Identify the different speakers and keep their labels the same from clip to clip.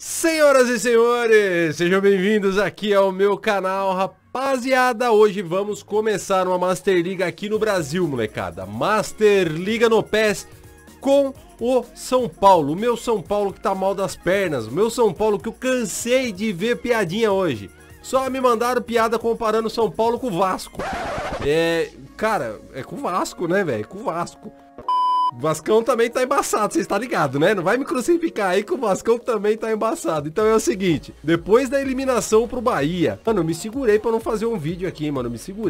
Speaker 1: Senhoras e senhores, sejam bem-vindos aqui ao meu canal, rapaziada. Hoje vamos começar uma Master Liga aqui no Brasil, molecada. Master Liga no PES com o São Paulo. O meu São Paulo que tá mal das pernas. O meu São Paulo que eu cansei de ver piadinha hoje. Só me mandaram piada comparando São Paulo com o Vasco. Cara, é com o Vasco, né, velho? Com o Vasco. O Vascão também tá embaçado, vocês tá ligado, né? Não vai me crucificar aí que o Vascão também tá embaçado. Então é o seguinte, depois da eliminação pro Bahia, mano, eu me segurei pra não fazer um vídeo aqui, mano.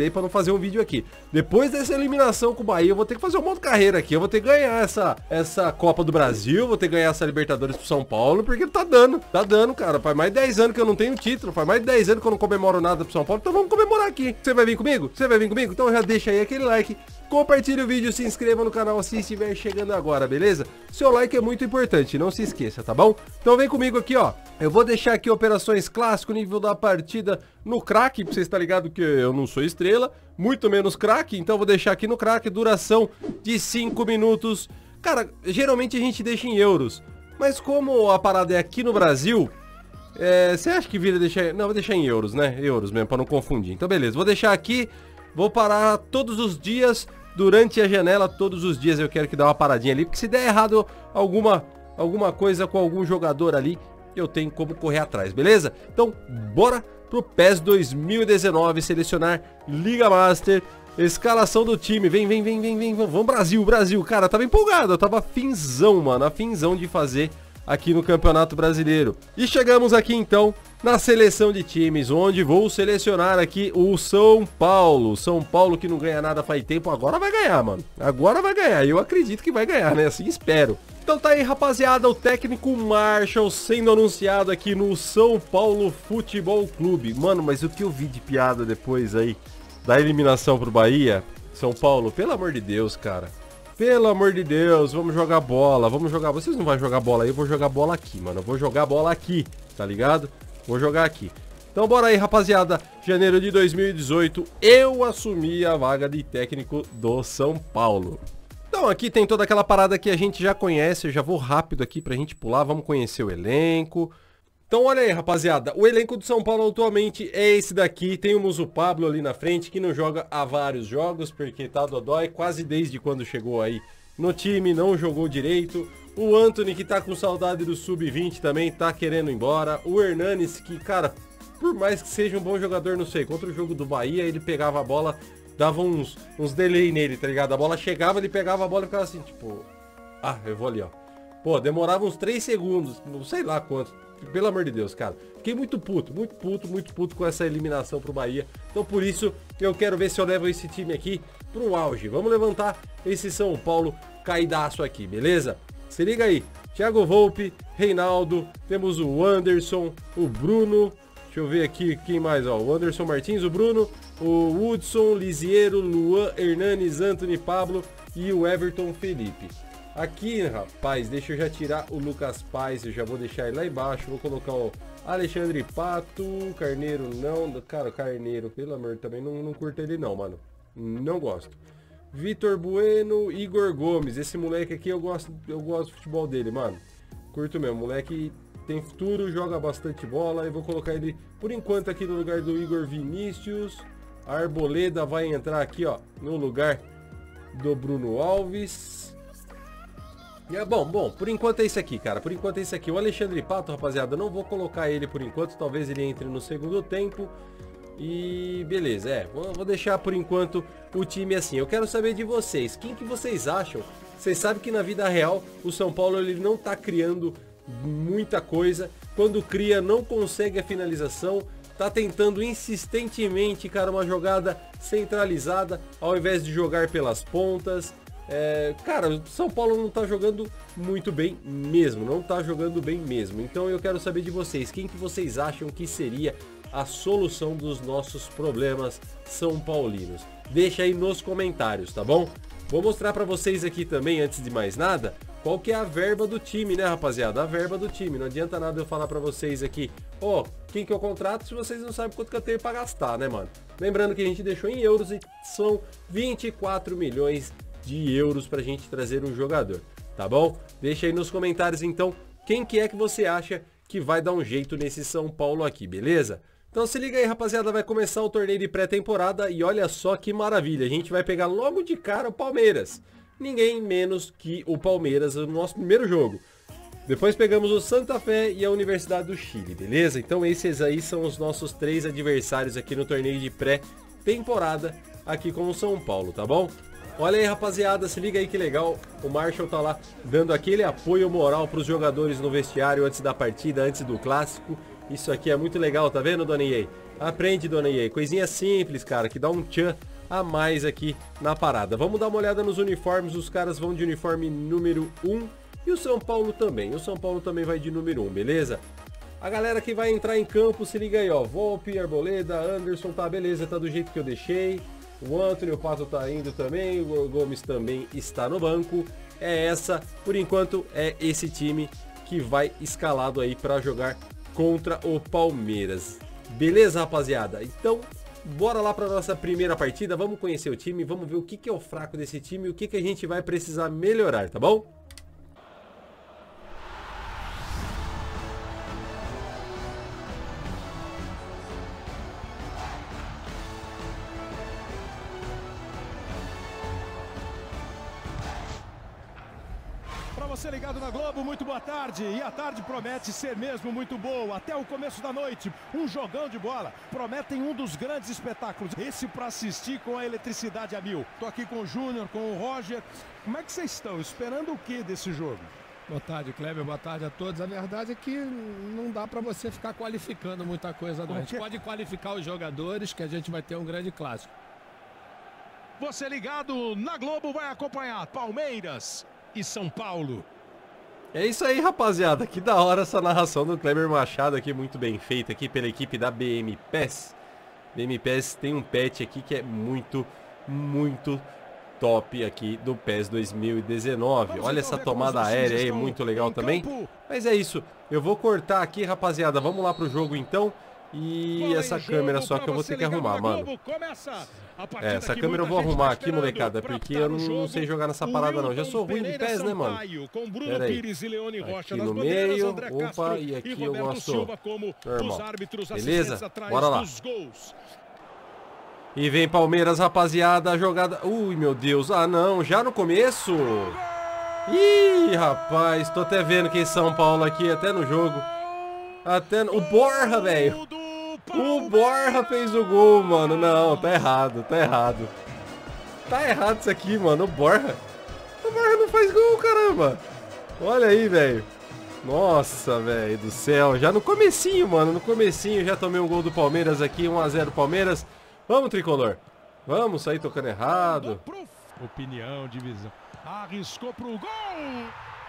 Speaker 1: Depois dessa eliminação com o Bahia, eu vou ter que fazer um modo carreira aqui. Eu vou ter que ganhar essa Copa do Brasil, vou ter que ganhar essa Libertadores pro São Paulo, porque tá dando, cara. Faz mais de 10 anos que eu não tenho título, faz mais de 10 anos que eu não comemoro nada pro São Paulo, então vamos comemorar aqui. Você vai vir comigo? Você vai vir comigo? Então já deixa aí aquele like. Compartilhe o vídeo, se inscreva no canal se estiver chegando agora, beleza? Seu like é muito importante, não se esqueça, tá bom? Então vem comigo aqui, ó. Eu vou deixar aqui operações clássico, nível da partida no craque, pra você estar ligado que eu não sou estrela, muito menos craque, então vou deixar aqui no craque, duração de 5 minutos. Cara, geralmente a gente deixa em euros, mas como a parada é aqui no Brasil, você acha que vira deixar... Não, vou deixar em euros, né? Euros mesmo, pra não confundir. Então beleza, vou deixar aqui, vou parar todos os dias... Durante a janela, todos os dias eu quero que dê uma paradinha ali, porque se der errado alguma coisa com algum jogador ali, eu tenho como correr atrás, beleza? Então, bora pro PES 2019, selecionar Liga Master, escalação do time, vem, vamos Brasil, cara, eu tava empolgado, eu tava afinzão, mano, afinzão de fazer aqui no Campeonato Brasileiro. E chegamos aqui então na seleção de times, onde vou selecionar aqui o São Paulo. São Paulo que não ganha nada faz tempo, agora vai ganhar, mano. Agora vai ganhar, eu acredito que vai ganhar, né? Assim espero. Então tá aí, rapaziada, o técnico Marshall sendo anunciado aqui no São Paulo Futebol Clube. Mano, mas o que eu vi de piada depois aí da eliminação pro Bahia, São Paulo, pelo amor de Deus, cara. Pelo amor de Deus, vamos jogar bola, Vocês não vão jogar bola aí, eu vou jogar bola aqui, mano. Eu vou jogar bola aqui, tá ligado? Vou jogar aqui. Então bora aí, rapaziada. Janeiro de 2018, eu assumi a vaga de técnico do São Paulo. Então aqui tem toda aquela parada que a gente já conhece. Eu já vou rápido aqui pra gente pular, vamos conhecer o elenco. Então olha aí, rapaziada, o elenco do São Paulo atualmente é esse daqui. Temos o Pablo ali na frente, que não joga há vários jogos, porque tá dodói, quase desde quando chegou aí no time, não jogou direito. O Anthony, que tá com saudade do Sub-20 também, tá querendo ir embora. O Hernanes, que, cara, por mais que seja um bom jogador, não sei, contra o jogo do Bahia, ele pegava a bola, dava uns delay nele, tá ligado? A bola chegava, ele pegava a bola e ficava assim, tipo... Ah, eu vou ali, ó. Pô, demorava uns 3 segundos, não sei lá quanto. Pelo amor de Deus, cara. Fiquei muito puto com essa eliminação pro Bahia. Então por isso eu quero ver se eu levo esse time aqui pro auge. Vamos levantar esse São Paulo caidaço aqui, beleza? Se liga aí. Thiago Volpe, Reinaldo, temos o Anderson, o Bruno. Deixa eu ver aqui quem mais, ó. O Anderson Martins, o Bruno, o Hudson, Lisiero, Luan, Hernanes, Anthony, Pablo e o Everton Felipe. Aqui, rapaz, deixa eu já tirar o Lucas Paz, eu já vou deixar ele lá embaixo, vou colocar o Alexandre Pato, Carneiro não, cara, o Carneiro, pelo amor, também não curto ele não, mano, não gosto. Vitor Bueno, Igor Gomes, esse moleque aqui eu gosto do futebol dele, mano, curto mesmo, moleque tem futuro, joga bastante bola, eu vou colocar ele por enquanto aqui no lugar do Igor Vinícius. A Arboleda vai entrar aqui, ó, no lugar do Bruno Alves. Bom, por enquanto é isso aqui, cara. Por enquanto é isso aqui. O Alexandre Pato, rapaziada, não vou colocar ele por enquanto. Talvez ele entre no segundo tempo. E beleza, vou deixar por enquanto o time assim. Eu quero saber de vocês. Quem que vocês acham? Vocês sabem que na vida real o São Paulo ele não tá criando muita coisa. Quando cria, não consegue a finalização. Tá tentando insistentemente, cara, uma jogada centralizada ao invés de jogar pelas pontas. Cara, o São Paulo não tá jogando muito bem mesmo, então eu quero saber de vocês, quem que vocês acham que seria a solução dos nossos problemas são paulinos? Deixa aí nos comentários, tá bom? Vou mostrar pra vocês aqui também, antes de mais nada, qual que é a verba do time, né, rapaziada? A verba do time, não adianta nada eu falar pra vocês aqui, quem que eu contrato se vocês não sabem quanto que eu tenho pra gastar, né, mano? Lembrando que a gente deixou em euros e são 24 milhões de euros pra gente trazer um jogador, tá bom? Deixa aí nos comentários então quem que é que você acha que vai dar um jeito nesse São Paulo aqui, beleza? Então se liga aí, rapaziada, vai começar o torneio de pré-temporada e olha só que maravilha, a gente vai pegar logo de cara o Palmeiras. Ninguém menos que o Palmeiras no nosso primeiro jogo. Depois pegamos o Santa Fé e a Universidade do Chile, beleza? Então esses aí são os nossos 3 adversários aqui no torneio de pré-temporada aqui com o São Paulo, tá bom? Olha aí, rapaziada, se liga aí que legal, o Marshall tá lá dando aquele apoio moral para os jogadores no vestiário antes da partida, antes do clássico. Isso aqui é muito legal, tá vendo, Dona EA? Aprende, Dona EA, coisinha simples, cara, que dá um tchan a mais aqui na parada. Vamos dar uma olhada nos uniformes, os caras vão de uniforme número 1 e o São Paulo também. O São Paulo também vai de número 1, beleza? A galera que vai entrar em campo, se liga aí, ó, Volpe, Arboleda, Anderson, tá, beleza, tá do jeito que eu deixei. O Antony, o Pato tá indo também, o Gomes também está no banco. É essa, por enquanto, é esse time que vai escalado aí para jogar contra o Palmeiras. Beleza, rapaziada? Então, bora lá para nossa primeira partida, vamos conhecer o time, vamos ver o que é o fraco desse time e o que a gente vai precisar melhorar, tá bom?
Speaker 2: Você ligado na Globo, muito boa tarde. E a tarde promete ser mesmo muito boa. Até o começo da noite, um jogão de bola. Prometem um dos grandes espetáculos. Esse para assistir com a eletricidade a mil. Tô aqui com o Júnior, com o Roger. Como é que vocês estão? Esperando o que desse jogo?
Speaker 3: Boa tarde, Kleber. Boa tarde a todos. A verdade é que não dá para você ficar qualificando muita coisa, não. A gente pode qualificar os jogadores, que a gente vai ter um grande clássico.
Speaker 2: Você ligado na Globo vai acompanhar Palmeiras e São Paulo.
Speaker 1: É isso aí, rapaziada, que da hora essa narração do Kleber Machado aqui, muito bem feita aqui pela equipe da BM PES. BM PES tem um patch aqui que é muito top aqui do PES 2019. Olha essa tomada aérea aí, muito legal também. Mas é isso, eu vou cortar aqui, rapaziada, vamos lá pro jogo então. E essa câmera só que eu vou ter que arrumar, mano. Essa câmera eu vou arrumar aqui, molecada, porque eu não sei jogar nessa parada não. Já sou ruim de PES, né, mano? Pera aí. Aqui no meio, opa, e aqui eu gosto normal. Beleza? Bora lá. E vem Palmeiras, rapaziada, a jogada... Ui, meu Deus, ah não, já no começo? Ih, rapaz, tô até vendo que é São Paulo aqui, até no jogo. Até no... O Borja, velho. O Borja fez o gol, mano. Não, tá errado, tá errado. Tá errado isso aqui, mano. O Borja não faz gol, caramba. Olha aí, velho. Nossa, velho do céu. Já no comecinho, mano. No comecinho já tomei um gol do Palmeiras aqui. 1 a 0 Palmeiras. Vamos, tricolor. Vamos sair tocando errado.
Speaker 2: Opinião, divisão. Arriscou pro gol.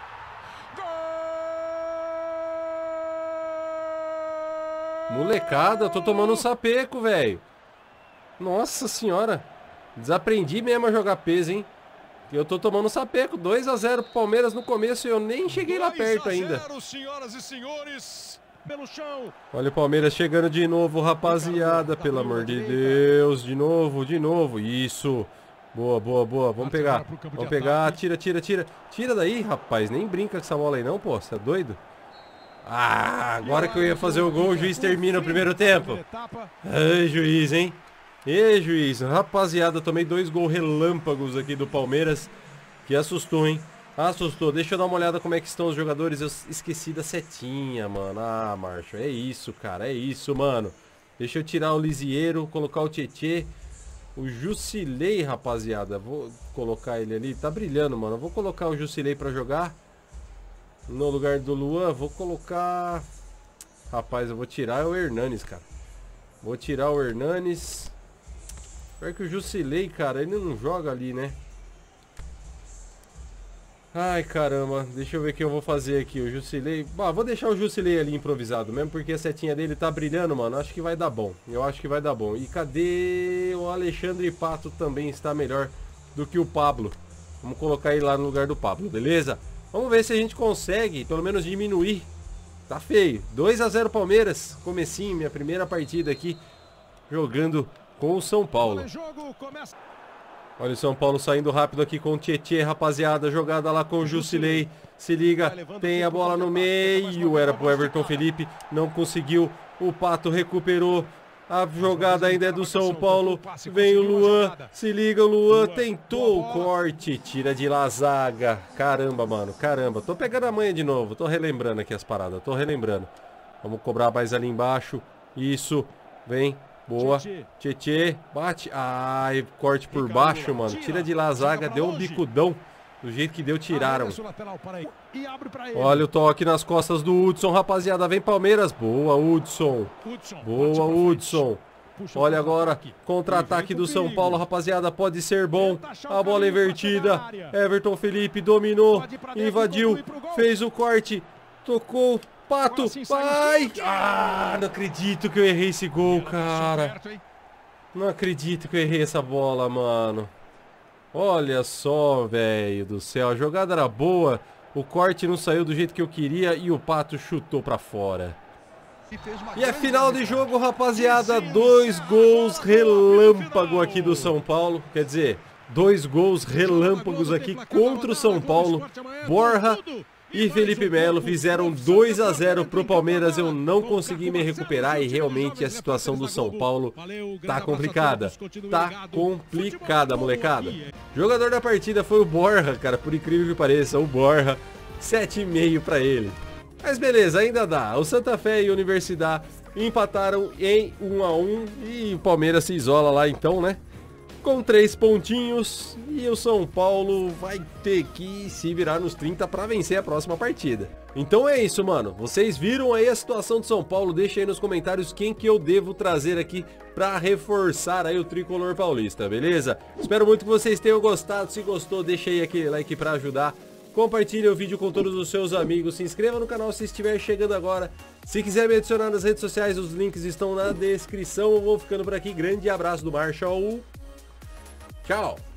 Speaker 1: Molecada, eu tô tomando um sapeco, velho. Nossa senhora. Desaprendi mesmo a jogar peso, hein. Eu tô tomando um sapeco. 2 a 0 pro Palmeiras no começo e eu nem cheguei lá perto ainda.
Speaker 2: 2 a 0, senhoras e senhores, pelo chão.
Speaker 1: Olha o Palmeiras chegando de novo, rapaziada. Pelo amor de Deus. De novo. Isso. Boa. Vamos pegar. Vamos pegar. Tira. Tira daí, rapaz. Nem brinca com essa bola aí não, pô. Você é doido? Ah, agora que eu ia fazer o gol, o juiz termina o primeiro tempo. Ai, juiz, hein? Ei, juiz. Rapaziada, tomei 2 gols relâmpagos aqui do Palmeiras. Que assustou, hein? Assustou. Deixa eu dar uma olhada como é que estão os jogadores. Eu esqueci da setinha, mano. Ah, Marshall, é isso, cara. É isso, mano. Deixa eu tirar o Lisieiro, colocar o Tietê. O Jusilei, rapaziada. Vou colocar ele ali. Tá brilhando, mano. Vou colocar o Jusilei pra jogar. No lugar do Luan, vou colocar... Rapaz, eu vou tirar o Hernanes, cara. Vou tirar o Hernanes. Pior que o Jusilei, cara, ele não joga ali, né? Ai, caramba. Deixa eu ver o que eu vou fazer aqui. O Jusilei... Bah, vou deixar o Jusilei ali improvisado mesmo, porque a setinha dele tá brilhando, mano. Acho que vai dar bom. Eu acho que vai dar bom. E cadê o Alexandre Pato? Também está melhor do que o Pablo. Vamos colocar ele lá no lugar do Pablo, beleza? Vamos ver se a gente consegue, pelo menos, diminuir. Tá feio. 2 a 0 Palmeiras. Comecinho, minha primeira partida aqui, jogando com o São Paulo. Olha o São Paulo saindo rápido aqui com o Tietê, rapaziada. Jogada lá com o Jusilei. Se liga, tem a bola no meio. Era pro Everton Felipe, não conseguiu. O Pato recuperou. A jogada ainda é do São Paulo. Vem o Luan. Se liga, o Luan tentou o corte. Tira de lá a zaga. Caramba, mano. Caramba. Tô pegando a manha de novo. Tô relembrando aqui as paradas. Tô relembrando. Vamos cobrar mais ali embaixo. Isso. Vem. Boa. Tietê. Bate. Ai, corte por baixo, mano. Tira de lá a zaga. Deu um bicudão. Do jeito que deu, tiraram. Olha o toque nas costas do Hudson, rapaziada. Vem Palmeiras. Boa, Hudson. Boa, Hudson. Olha agora, contra-ataque do São Paulo, rapaziada. Pode ser bom. A bola invertida. Everton Felipe dominou. Invadiu. Fez o corte. Tocou. Pato. Vai. Ah, não acredito que eu errei esse gol, cara. Não acredito que eu errei essa bola, mano. Olha só, velho do céu. A jogada era boa. O corte não saiu do jeito que eu queria e o Pato chutou pra fora. E é final de jogo, rapaziada. 2 gols relâmpago aqui do São Paulo. Quer dizer, 2 gols relâmpagos aqui contra o São Paulo. Borja e Felipe Melo fizeram 2 a 0 pro Palmeiras. Eu não consegui me recuperar e realmente a situação do São Paulo tá complicada. Tá complicada, molecada. Jogador da partida foi o Borja, cara, por incrível que pareça. O Borja, 7,5 pra ele. Mas beleza, ainda dá. O Santa Fé e a Universidade empataram em 1 a 1 e o Palmeiras se isola lá então, né? Com 3 pontinhos e o São Paulo vai ter que se virar nos 30 para vencer a próxima partida. Então é isso, mano. Vocês viram aí a situação do São Paulo? Deixa aí nos comentários quem que eu devo trazer aqui para reforçar aí o tricolor paulista, beleza? Espero muito que vocês tenham gostado. Se gostou, deixa aí aquele like para ajudar. Compartilhe o vídeo com todos os seus amigos. Se inscreva no canal se estiver chegando agora. Se quiser me adicionar nas redes sociais, os links estão na descrição. Eu vou ficando por aqui. Grande abraço do Marshall. Tchau!